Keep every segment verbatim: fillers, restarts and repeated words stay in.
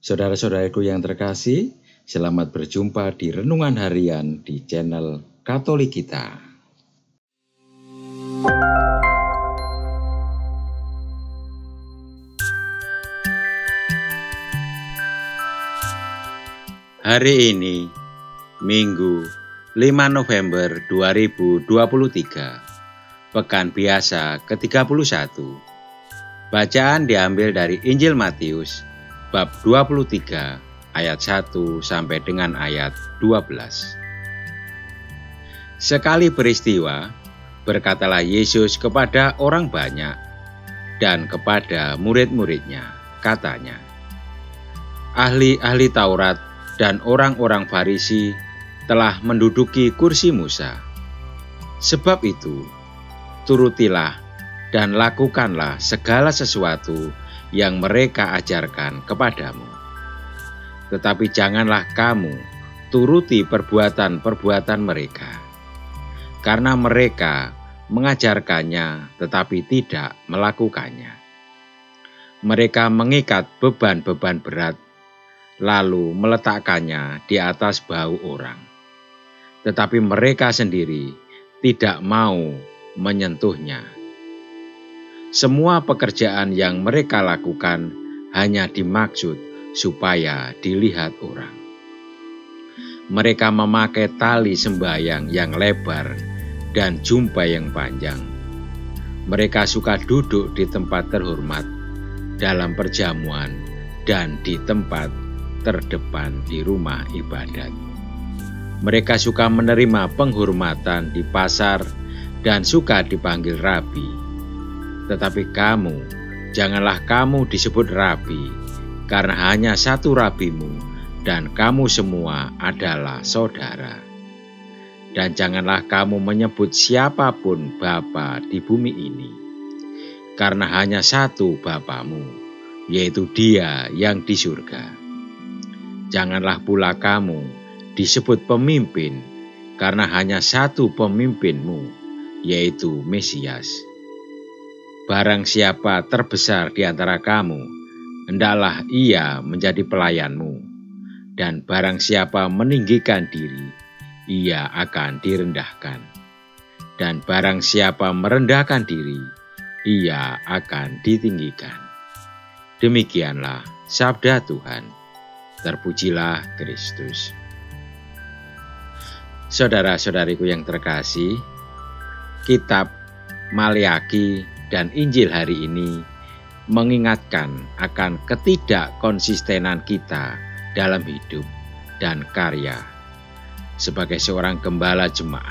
Saudara-saudaraku yang terkasih, selamat berjumpa di Renungan Harian di channel Katolik kita. Hari ini, Minggu lima November dua ribu dua puluh tiga, Pekan Biasa ke tiga puluh satu. Bacaan diambil dari Injil Matius, bab dua puluh tiga ayat satu sampai dengan ayat dua belas. Sekali peristiwa, berkatalah Yesus kepada orang banyak dan kepada murid-muridnya, katanya, ahli-ahli Taurat dan orang-orang Farisi telah menduduki kursi Musa. Sebab itu, turutilah dan lakukanlah segala sesuatu yang mereka ajarkan kepadamu. Tetapi janganlah kamu turuti perbuatan-perbuatan mereka, karena mereka mengajarkannya tetapi tidak melakukannya. Mereka mengikat beban-beban berat, lalu meletakkannya di atas bahu orang, tetapi mereka sendiri tidak mau menyentuhnya. Semua pekerjaan yang mereka lakukan hanya dimaksud supaya dilihat orang. Mereka memakai tali sembahyang yang lebar dan jubah yang panjang. Mereka suka duduk di tempat terhormat dalam perjamuan dan di tempat terdepan di rumah ibadat. Mereka suka menerima penghormatan di pasar dan suka dipanggil rabi. Tetapi kamu, janganlah kamu disebut rabi, karena hanya satu rabimu, dan kamu semua adalah saudara. Dan janganlah kamu menyebut siapapun bapa di bumi ini, karena hanya satu Bapamu, yaitu Dia yang di surga. Janganlah pula kamu disebut pemimpin, karena hanya satu pemimpinmu, yaitu Mesias. Barang siapa terbesar di antara kamu, hendaklah ia menjadi pelayanmu, dan barang siapa meninggikan diri, ia akan direndahkan. Dan barang siapa merendahkan diri, ia akan ditinggikan. Demikianlah sabda Tuhan. Terpujilah Kristus. Saudara-saudariku yang terkasih, kitab Maleakhi dan Injil hari ini mengingatkan akan ketidakkonsistenan kita dalam hidup dan karya sebagai seorang gembala jemaat.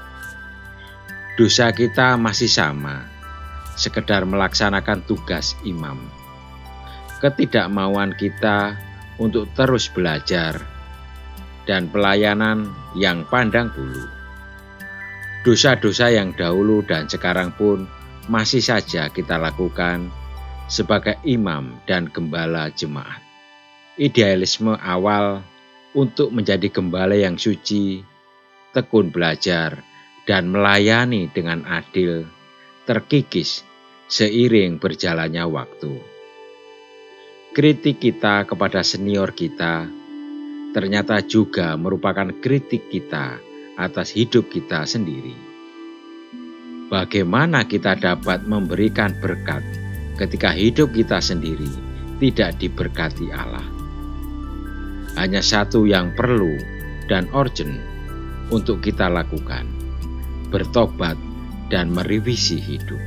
Dosa kita masih sama, sekedar melaksanakan tugas imam. Ketidakmauan kita untuk terus belajar dan pelayanan yang pandang bulu. Dosa-dosa yang dahulu dan sekarang pun masih saja kita lakukan sebagai imam dan gembala jemaat. Idealisme awal untuk menjadi gembala yang suci, tekun belajar, dan melayani dengan adil terkikis seiring berjalannya waktu. Kritik kita kepada senior kita ternyata juga merupakan kritik kita atas hidup kita sendiri. Bagaimana kita dapat memberikan berkat ketika hidup kita sendiri tidak diberkati Allah? Hanya satu yang perlu dan urgent untuk kita lakukan, bertobat dan merevisi hidup.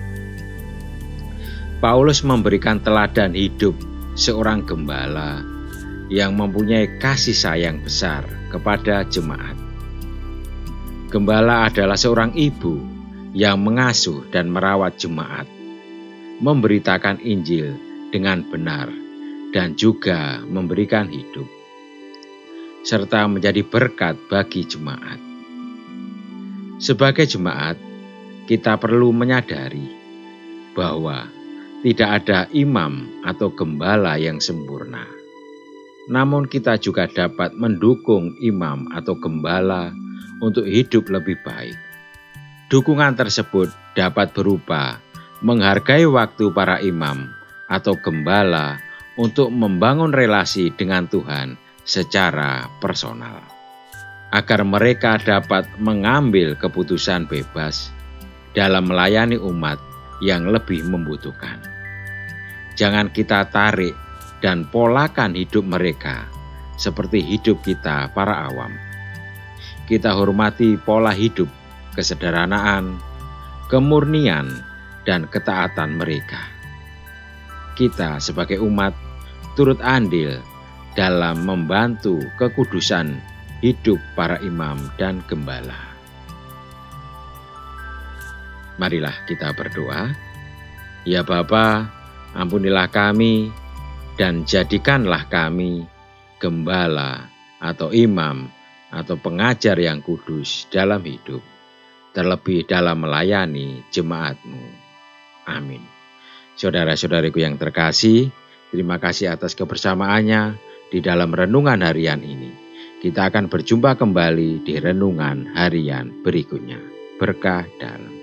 Paulus memberikan teladan hidup seorang gembala yang mempunyai kasih sayang besar kepada jemaat. Gembala adalah seorang ibu yang mengasuh dan merawat jemaat, memberitakan Injil dengan benar, dan juga memberikan hidup, serta menjadi berkat bagi jemaat. Sebagai jemaat, kita perlu menyadari bahwa tidak ada imam atau gembala yang sempurna. Namun kita juga dapat mendukung imam atau gembala untuk hidup lebih baik. Dukungan tersebut dapat berupa menghargai waktu para imam atau gembala untuk membangun relasi dengan Tuhan secara personal, agar mereka dapat mengambil keputusan bebas dalam melayani umat yang lebih membutuhkan. Jangan kita tarik dan polakan hidup mereka seperti hidup kita para awam. Kita hormati pola hidup, kesederhanaan, kemurnian, dan ketaatan mereka. Kita sebagai umat turut andil dalam membantu kekudusan hidup para imam dan gembala. Marilah kita berdoa. Ya Bapa, ampunilah kami dan jadikanlah kami gembala atau imam atau pengajar yang kudus dalam hidup, terlebih dalam melayani jemaat-Mu. Amin. Saudara-saudariku yang terkasih, terima kasih atas kebersamaannya di dalam renungan harian ini. Kita akan berjumpa kembali di renungan harian berikutnya. Berkah dalam